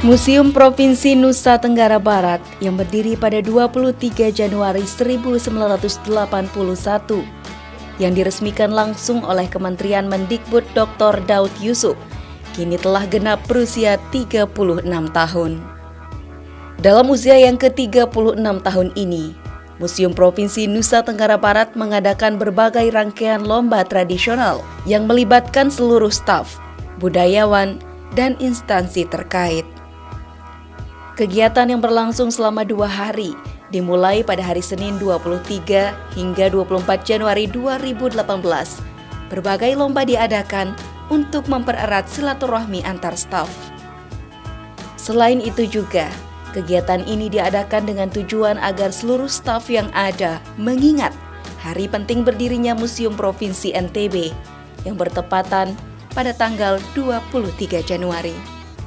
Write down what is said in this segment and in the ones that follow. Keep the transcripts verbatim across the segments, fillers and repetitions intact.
Museum Provinsi Nusa Tenggara Barat yang berdiri pada dua puluh tiga Januari seribu sembilan ratus delapan puluh satu yang diresmikan langsung oleh Kementerian Mendikbud Doktor Daud Yusuf kini telah genap berusia tiga puluh enam tahun. Dalam usia yang ke tiga puluh enam tahun ini, Museum Provinsi Nusa Tenggara Barat mengadakan berbagai rangkaian lomba tradisional yang melibatkan seluruh staf, budayawan, dan instansi terkait. Kegiatan yang berlangsung selama dua hari, dimulai pada hari Senin dua puluh tiga hingga dua puluh empat Januari dua ribu delapan belas. Berbagai lomba diadakan untuk mempererat silaturahmi antar staf. Selain itu juga, kegiatan ini diadakan dengan tujuan agar seluruh staf yang ada mengingat hari penting berdirinya Museum Provinsi N T B yang bertepatan pada tanggal dua puluh tiga Januari.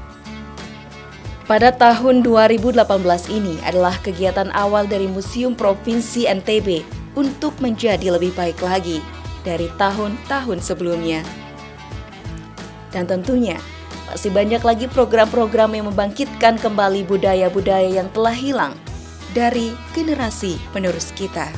Pada tahun dua ribu delapan belas ini adalah kegiatan awal dari Museum Provinsi N T B untuk menjadi lebih baik lagi dari tahun-tahun sebelumnya. Dan tentunya masih banyak lagi program-program yang membangkitkan kembali budaya-budaya yang telah hilang dari generasi penerus kita.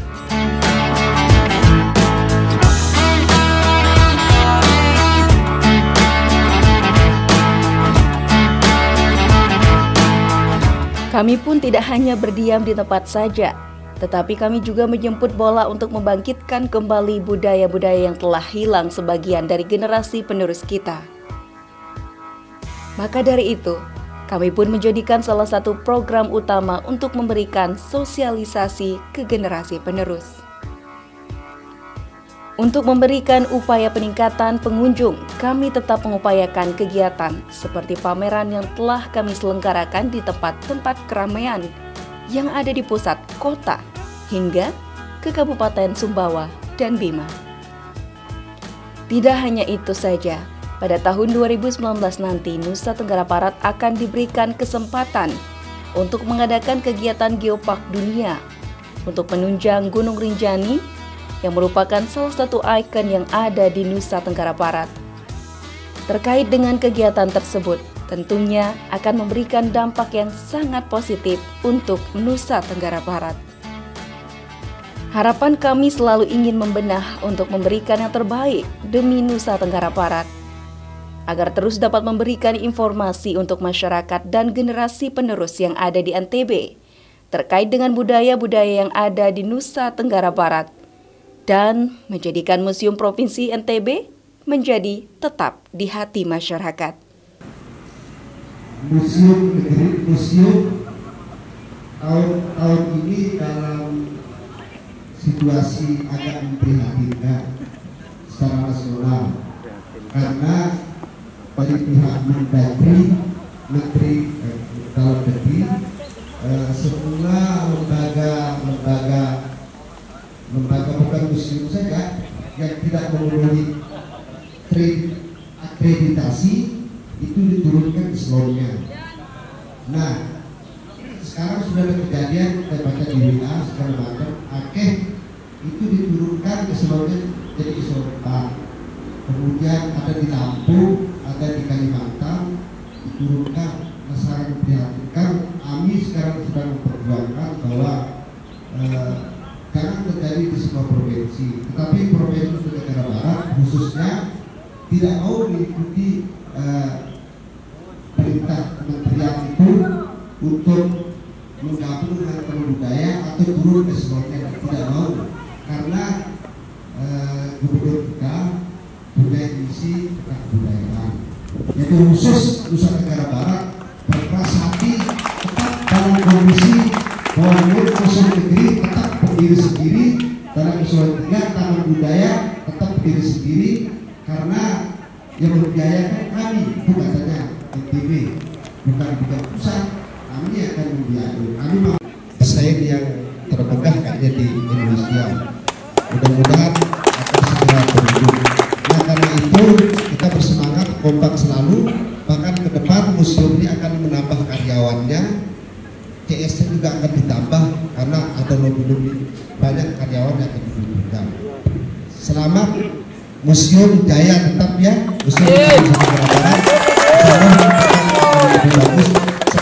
Kami pun tidak hanya berdiam di tempat saja, tetapi kami juga menjemput bola untuk membangkitkan kembali budaya-budaya yang telah hilang sebagian dari generasi penerus kita. Maka dari itu, kami pun menjadikan salah satu program utama untuk memberikan sosialisasi ke generasi penerus. Untuk memberikan upaya peningkatan pengunjung, kami tetap mengupayakan kegiatan seperti pameran yang telah kami selenggarakan di tempat-tempat keramaian yang ada di pusat kota hingga ke Kabupaten Sumbawa dan Bima. Tidak hanya itu saja, pada tahun dua ribu sembilan belas nanti Nusa Tenggara Barat akan diberikan kesempatan untuk mengadakan kegiatan Geopark Dunia untuk menunjang Gunung Rinjani yang merupakan salah satu ikon yang ada di Nusa Tenggara Barat. Terkait dengan kegiatan tersebut, tentunya akan memberikan dampak yang sangat positif untuk Nusa Tenggara Barat. Harapan kami selalu ingin membenah untuk memberikan yang terbaik demi Nusa Tenggara Barat, agar terus dapat memberikan informasi untuk masyarakat dan generasi penerus yang ada di N T B, terkait dengan budaya-budaya yang ada di Nusa Tenggara Barat, dan menjadikan Museum Provinsi N T B menjadi tetap di hati masyarakat. Museum Negeri Museum tahun-tahun ini dalam situasi agak memprihatinkan secara nasional, karena dari pihak Mendagri, Menteri eh, Dalam Negeri, eh, semua lembaga-lembaga lembaga bukan museum saja yang tidak memenuhi akreditasi itu diturunkan eselonnya. Nah, sekarang sudah ada kejadian saya baca di W A segala macam, Aceh itu diturunkan eselonnya jadi eselon empat. Kemudian ada di Lampung, ada di Kalimantan diturunkan. Nah, sangat memprihatinkan. Kami sekarang sedang memperjuangkan bahwa eh, jangan terjadi di semua provinsi, tetapi Provinsi Nusa Tenggara Barat khususnya tidak mau mengikuti uh, perintah kementerian itu untuk menggabung dengan budaya atau turun ke eselonnya, tidak mau, karena uh, gubernur kita punya misi kebudayaan, yaitu khusus Nusa Tenggara Barat berkeras hati tetap dalam kondisi bahwa museum negeri tetap berdiri sendiri, dalam museum tiga taman budaya tetap berdiri sendiri, karena yang membiayakan kami bukan saja N T B, bukan bukan pusat, kami akan membiayai. Kami mau saya yang terbegah kayaknya di Indonesia, mudah-mudahan akan segera berujung. Nah, karena itu kita bersemangat kompak selalu, bahkan ke depan museum ini akan menambah karyawannya, C S-nya juga akan ditambah karena ada lebih banyak karyawan yang akan dibutuhkan. Selamat Museum Jaya tetap ya, Museum Nusa Tenggara Barat, lebih bagus.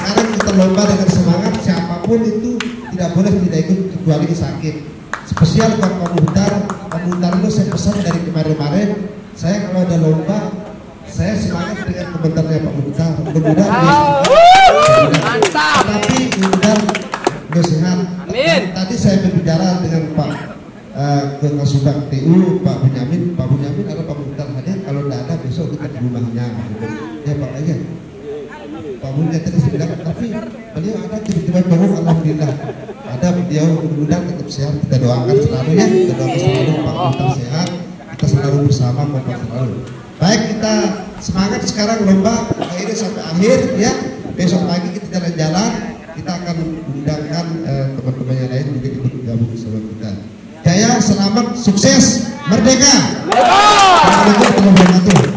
apapun itu tidak boleh tidak ikut kecuali sakit. Spesial buat Pak Muhtar, Pak Muhtar itu saya pesan dari kemarin-kemarin, saya kalau ada lomba, saya semangat dengan komentarnya Pak Muhtar. Mudah-mudahan oh, mantap. Tapi mudah mudah sehat. Amin. Tadi saya berbicara dengan Pak uh, ke Kasubag T U, Pak Bunyamin, Pak Bunyamin ada Pak Muhtar hadir. Kalau tidak ada besok kita di rumahnya. Ya Pak aja. Pak Bunyamin tadi saya bilang, tapi beliau ada tiba-tiba bangun, alhamdulillah. Ada beliau, mudah-mudahan tetap sehat. Kita doakan selalu ya, kita doakan selalu Pak Muhtar sehat. Kita selalu bersama, kompak selalu. Baik, kita semangat sekarang lomba akhirnya sampai akhir ya. Besok pagi kita jalan-jalan, kita akan undangkan teman-teman yang lain juga ikut gabung bersama kita. Jaya, selamat, sukses, merdeka. Assalamualaikum warahmatullahi wabarakatuh.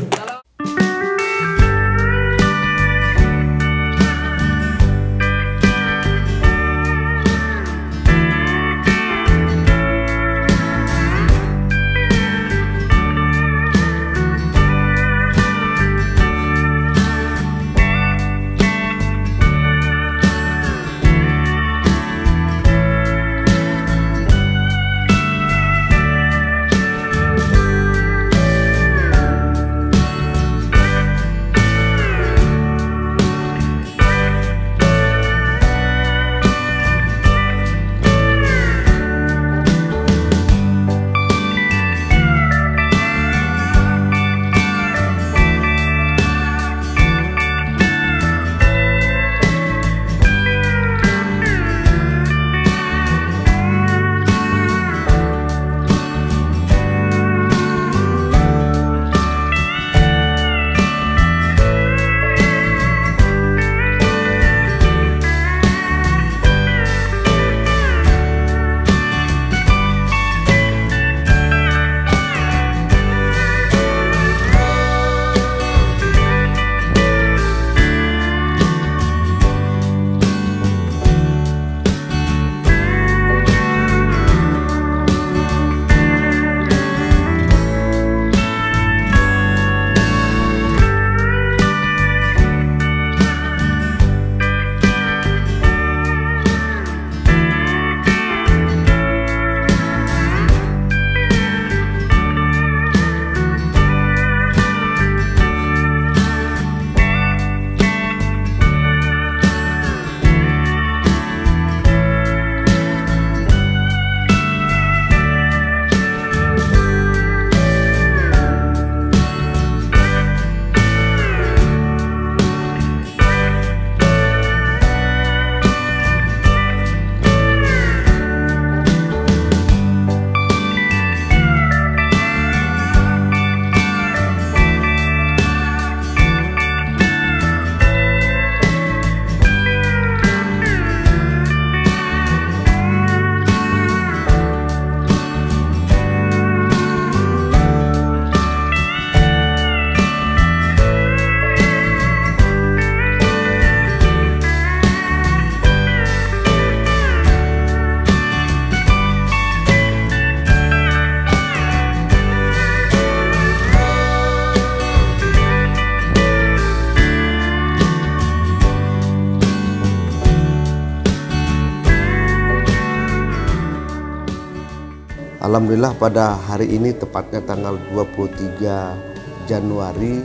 Alhamdulillah pada hari ini tepatnya tanggal dua puluh tiga Januari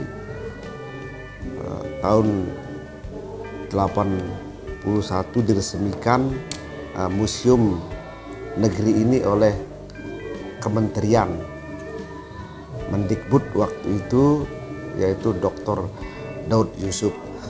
eh, tahun delapan puluh satu diresmikan eh, museum negeri ini oleh Kementerian Mendikbud waktu itu, yaitu Doktor Daud Yusuf.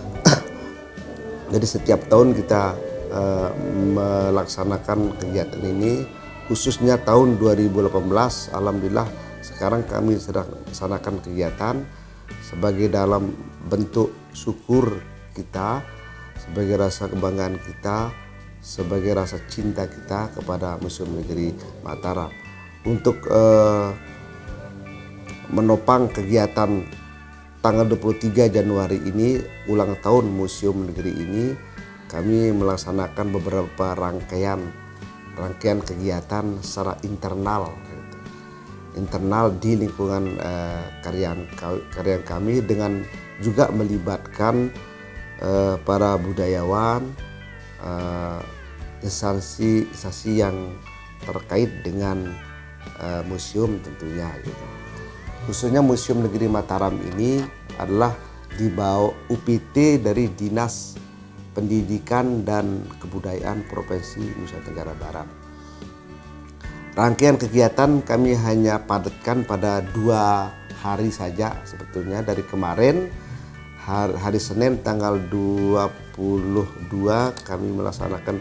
Jadi setiap tahun kita eh, melaksanakan kegiatan ini, khususnya tahun dua ribu delapan belas. Alhamdulillah sekarang kami sedang melaksanakan kegiatan sebagai dalam bentuk syukur kita, sebagai rasa kebanggaan kita, sebagai rasa cinta kita kepada Museum Negeri Mataram. Untuk eh, menopang kegiatan tanggal dua puluh tiga Januari ini, ulang tahun Museum Negeri ini, kami melaksanakan beberapa rangkaian rangkaian kegiatan secara internal gitu. internal di lingkungan eh, karya karya kami, dengan juga melibatkan eh, para budayawan, eh, instansi-instansi yang terkait dengan uh, museum tentunya gitu. Khususnya Museum Negeri Mataram ini adalah di bawah U P T dari Dinas Pendidikan dan Kebudayaan Provinsi Nusa Tenggara Barat. Rangkaian kegiatan kami hanya padatkan pada dua hari saja sebetulnya. Dari kemarin hari, hari Senin tanggal dua puluh dua kami melaksanakan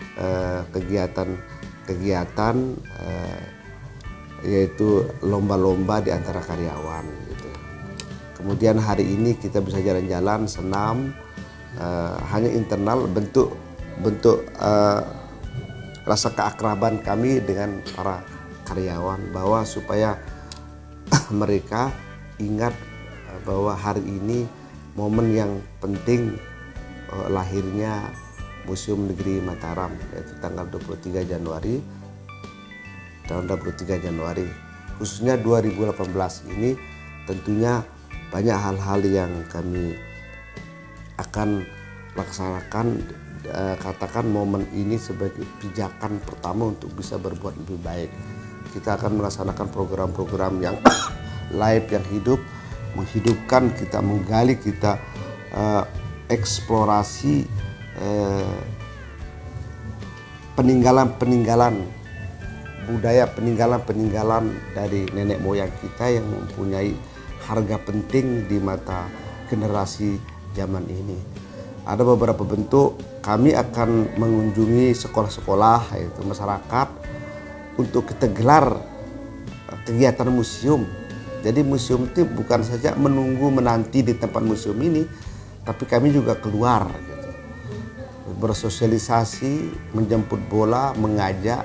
kegiatan-kegiatan eh, eh, yaitu lomba-lomba di antara karyawan gitu. Kemudian hari ini kita bisa jalan-jalan, senam, uh, hanya internal bentuk bentuk uh, rasa keakraban kami dengan para karyawan, bahwa supaya mereka ingat uh, bahwa hari ini momen yang penting uh, lahirnya Museum Negeri Mataram, yaitu tanggal dua puluh tiga Januari tahun dua puluh tiga Januari. Khususnya dua ribu delapan belas ini tentunya banyak hal-hal yang kami akan laksanakan, eh, katakan momen ini sebagai pijakan pertama untuk bisa berbuat lebih baik. Kita akan melaksanakan program-program yang live, yang hidup, menghidupkan, kita menggali, kita eh, eksplorasi eh, peninggalan-peninggalan budaya, peninggalan-peninggalan dari nenek moyang kita yang mempunyai harga penting di mata generasi zaman ini. Ada beberapa bentuk kami akan mengunjungi sekolah-sekolah, yaitu masyarakat, untuk kita gelar kegiatan museum. Jadi museum itu bukan saja menunggu menanti di tempat museum ini, tapi kami juga keluar gitu. Bersosialisasi, menjemput bola, mengajak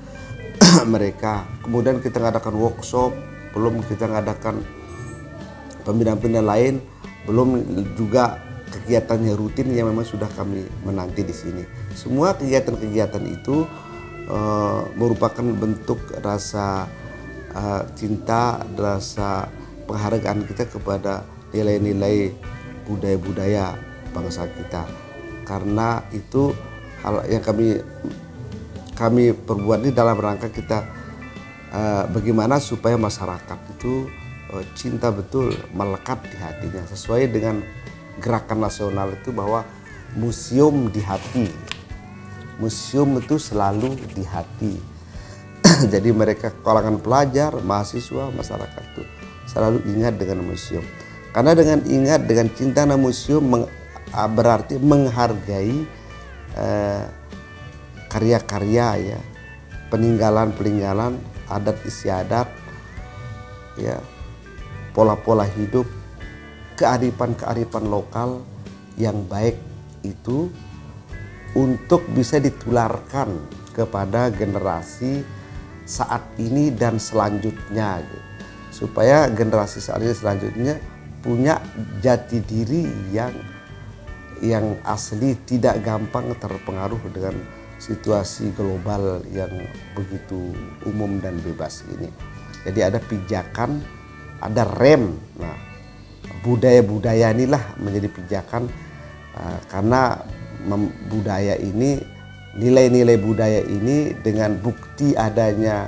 mereka. Kemudian kita ngadakan workshop, belum kita ngadakan pembinaan-pembinaan lain, belum juga kegiatannya rutin yang memang sudah kami menanti di sini. Semua kegiatan-kegiatan itu uh, merupakan bentuk rasa uh, cinta, rasa penghargaan kita kepada nilai-nilai budaya-budaya bangsa kita. Karena itu hal yang kami kami perbuat ini dalam rangka kita uh, bagaimana supaya masyarakat itu cinta betul melekat di hatinya, sesuai dengan gerakan nasional itu bahwa museum di hati. Museum itu selalu di hati. Jadi mereka kalangan pelajar, mahasiswa, masyarakat itu selalu ingat dengan museum. Karena dengan ingat, dengan cinta dengan museum meng, berarti menghargai eh, karya-karya ya, peninggalan-peninggalan adat istiadat ya, pola-pola hidup, kearifan-kearifan lokal yang baik itu untuk bisa ditularkan kepada generasi saat ini dan selanjutnya, supaya generasi saat ini selanjutnya punya jati diri yang yang asli, tidak gampang terpengaruh dengan situasi global yang begitu umum dan bebas ini. Jadi ada pijakan, ada rem. Nah, budaya-budaya inilah menjadi pijakan, uh, karena budaya ini, nilai-nilai budaya ini dengan bukti adanya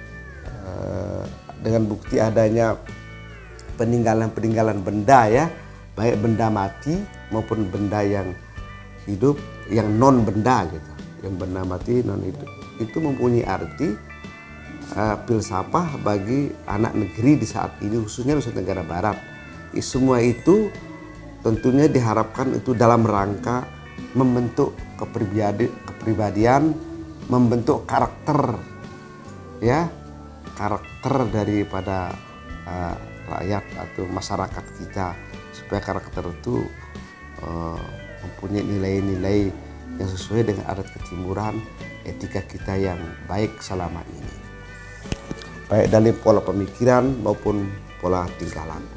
uh, dengan bukti adanya peninggalan-peninggalan benda ya, baik benda mati maupun benda yang hidup, yang non benda gitu. Yang benda mati non hidup itu mempunyai arti Uh, filsafah bagi anak negeri di saat ini, khususnya Nusa Tenggara Barat. Semua itu tentunya diharapkan itu dalam rangka membentuk kepribadian, kepribadian membentuk karakter ya, karakter daripada uh, rakyat atau masyarakat kita, supaya karakter itu uh, mempunyai nilai-nilai yang sesuai dengan adat ketimuran, etika kita yang baik selama ini, baik dari pola pemikiran maupun pola tingkah laku.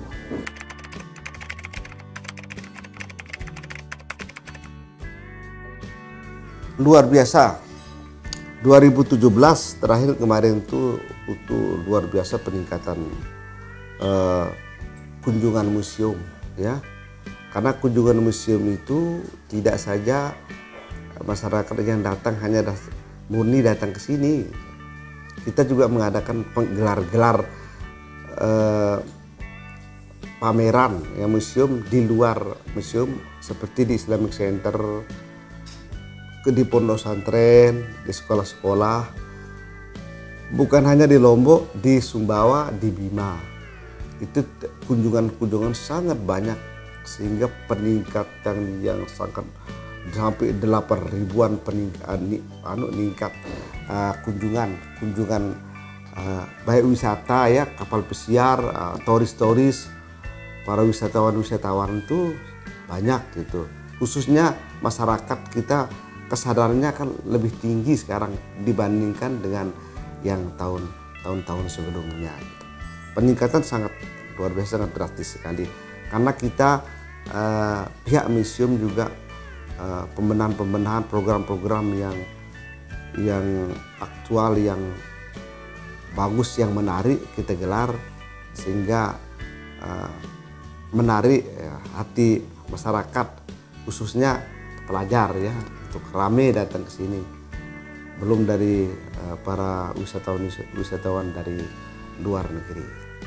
Luar biasa, dua ribu tujuh belas terakhir kemarin itu itu luar biasa peningkatan uh, kunjungan museum ya. Karena kunjungan museum itu tidak saja masyarakat yang datang hanya das, murni datang ke sini. Kita juga mengadakan gelar-gelar eh, pameran ya, museum di luar museum seperti di Islamic Center, di pondok pesantren, di sekolah-sekolah, bukan hanya di Lombok, di Sumbawa, di Bima. Itu kunjungan-kunjungan sangat banyak sehingga peningkatan yang sangat sampai delapan ribuan peningkat anu meningkat uh, kunjungan kunjungan uh, baik wisata ya, kapal pesiar, uh, turis-turis, para wisatawan-wisatawan itu banyak gitu. Khususnya masyarakat kita kesadarannya kan lebih tinggi sekarang dibandingkan dengan yang tahun tahun-tahun sebelumnya. Peningkatan sangat luar biasa, sangat drastis sekali. Karena kita uh, pihak museum juga uh, pembenahan-pembenahan program-program yang yang aktual, yang bagus, yang menarik kita gelar sehingga uh, menarik ya, hati masyarakat, khususnya pelajar ya, untuk rame datang ke sini. Belum dari uh, para wisatawan wisatawan dari luar negeri.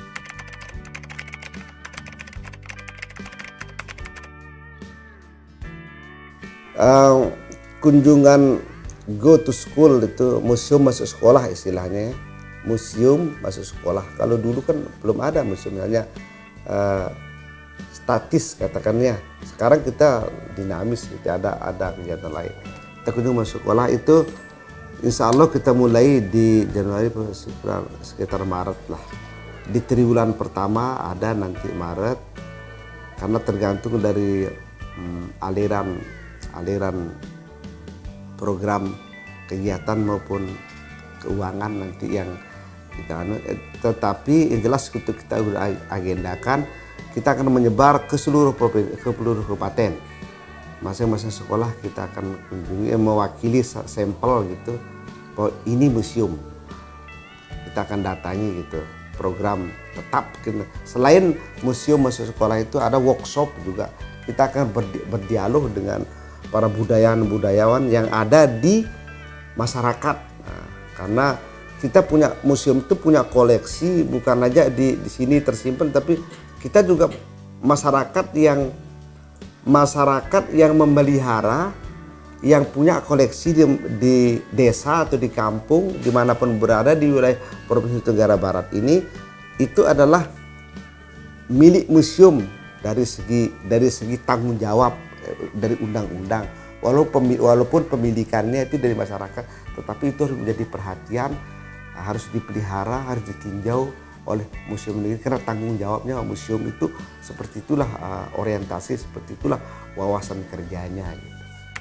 Uh, kunjungan go to school itu, museum masuk sekolah istilahnya ya. Museum masuk sekolah. Kalau dulu kan belum ada museum, hanya uh, statis katakannya. Sekarang kita dinamis, gitu, ada ada kegiatan lain. Kita kunjung masuk sekolah itu, insya Allah kita mulai di Januari sekitar, sekitar Maret lah. Di triwulan pertama ada nanti Maret, karena tergantung dari hmm, aliran aliran program kegiatan maupun keuangan nanti yang kita anu. Tetapi yang jelas untuk kita agendakan, kita akan menyebar ke seluruh provinsi, ke seluruh kabupaten. Masing-masing sekolah kita akan kunjungi, eh, mewakili sampel gitu, bahwa ini museum. Kita akan datangi gitu, program tetap. Selain museum masuk sekolah itu ada workshop juga. Kita akan berdi berdialog dengan para budayawan-budayawan yang ada di masyarakat. Nah, karena kita punya museum itu punya koleksi, bukan aja di, di sini tersimpan, tapi kita juga masyarakat yang masyarakat yang memelihara, yang punya koleksi di, di desa atau di kampung dimanapun berada di wilayah Provinsi Tenggara Barat ini, itu adalah milik museum dari segi dari segi tanggung jawab dari undang-undang. Walaupun walaupun pemilikannya itu dari masyarakat, tetapi itu harus menjadi perhatian, harus dipelihara, harus ditinjau oleh museum ini, karena tanggung jawabnya museum itu seperti itulah, uh, orientasi seperti itulah wawasan kerjanya gitu.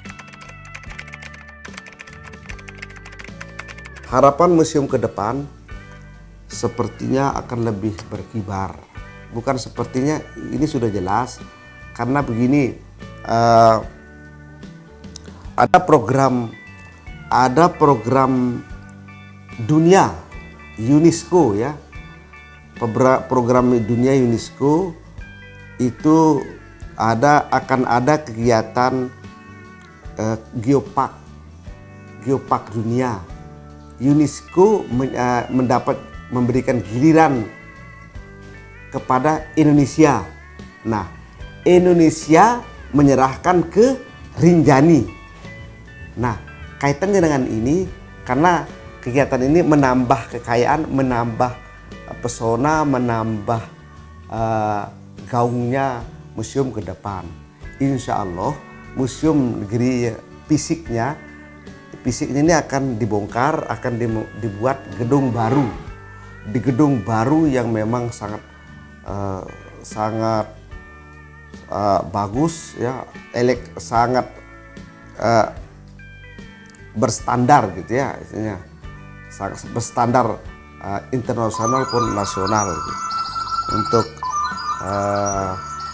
Harapan museum ke depan sepertinya akan lebih berkibar. Bukan sepertinya, ini sudah jelas, karena begini, uh, ada program ada program dunia UNESCO ya. Program dunia UNESCO itu ada akan ada kegiatan uh, geopark geopark dunia. UNESCO men, uh, mendapat memberikan giliran kepada Indonesia. Nah, Indonesia menyerahkan ke Rinjani. Nah, kaitannya dengan ini karena kegiatan ini menambah kekayaan, menambah pesona, menambah uh, gaungnya museum ke depan. Insya Allah museum negeri fisiknya fisiknya ini akan dibongkar, akan dibuat gedung baru, di gedung baru yang memang sangat uh, sangat uh, bagus ya, elek sangat uh, berstandar gitu ya, istilahnya sangat berstandar uh, internasional pun nasional gitu. Untuk uh,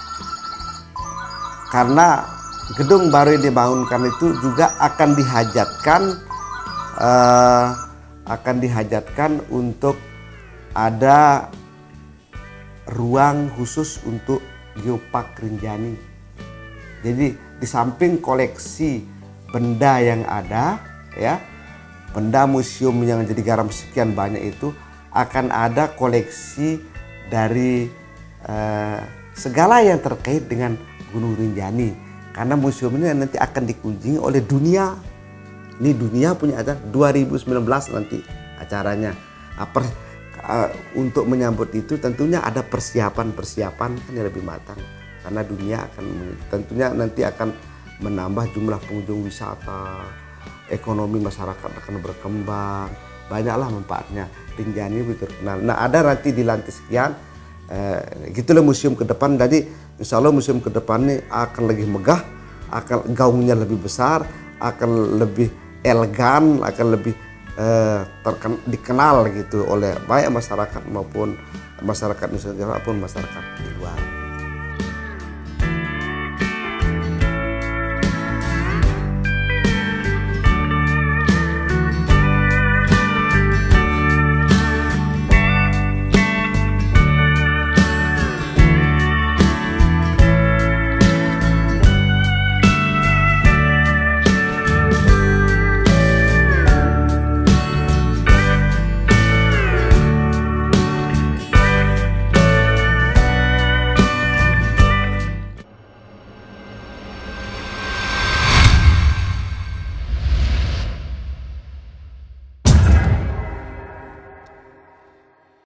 karena gedung baru yang dibangunkan itu juga akan dihajatkan uh, akan dihajatkan untuk ada ruang khusus untuk geopark Rinjani. Jadi di samping koleksi benda yang ada, ya, benda museum yang jadi garam sekian banyak itu akan ada koleksi dari uh, segala yang terkait dengan Gunung Rinjani. Karena museum ini nanti akan dikunjungi oleh dunia. Ini dunia punya acara dua ribu sembilan belas nanti acaranya. Uh, per, uh, untuk menyambut itu tentunya ada persiapan-persiapan kan yang lebih matang. Karena dunia akan tentunya nanti akan menambah jumlah pengunjung wisata, ekonomi masyarakat akan berkembang, banyaklah manfaatnya. Rinjani begitu terkenal. Nah, ada nanti di lantai sekian, eh, gitulah museum ke depan. Jadi insya Allah museum ke depan ini akan lebih megah, akan gaungnya lebih besar, akan lebih elegan, akan lebih eh, terken, dikenal gitu oleh baik masyarakat maupun masyarakat Nusantara maupun masyarakat di luar.